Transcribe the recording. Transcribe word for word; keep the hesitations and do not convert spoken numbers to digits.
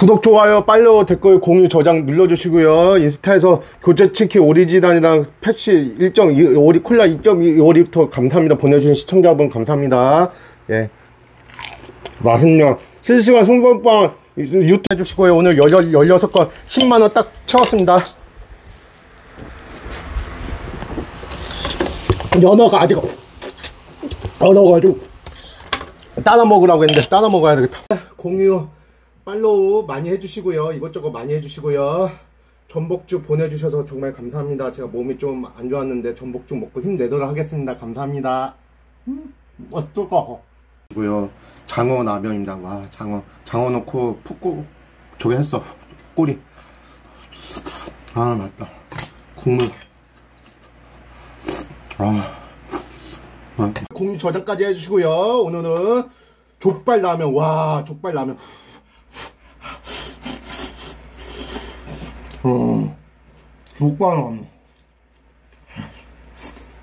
구독, 좋아요, 팔로우, 댓글, 공유, 저장 눌러주시고요. 인스타에서 교재치킨 오리지널이랑 팩시 일 점 이 오리 콜라 이 점 이 오리부터 감사합니다. 보내주신 시청자분 감사합니다. 예, 맛있네요. 실시간 송번빵 유튜브 해주시고요. 오늘 열여섯 건 십만 원 딱 채웠습니다. 연어가 아직 연어가지고 따라 먹으라고 했는데 따라 먹어야 되겠다. 공유, 팔로우 많이 해주시고요. 이것저것 많이 해주시고요. 전복죽 보내주셔서 정말 감사합니다. 제가 몸이 좀 안 좋았는데 전복죽 먹고 힘내도록 하겠습니다. 감사합니다. 음, 어, 뜨거워. 고요. 장어 라면입니다. 와, 장어 장어 넣고 푹 저기 했어. 꼬리. 아, 맛있다. 국물. 아, 아. 공유 저장까지 해주시고요. 오늘은 족발 라면. 와, 족발 라면. 어, 족발 라면.